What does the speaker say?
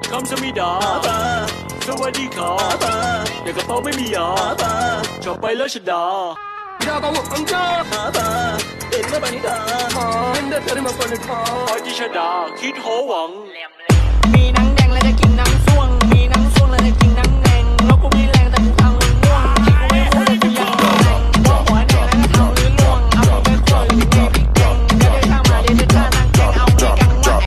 คำสมิดาสวัสดีครับแต่กระเป๋าไม่มียาชอบไปแล้วชดาดาบาวอังกาเด็ดมาบันิดาเด็ดเธอมาปนิดาพอที่ชดาคิดโหวังมีหนังแดงแล้วจะกิน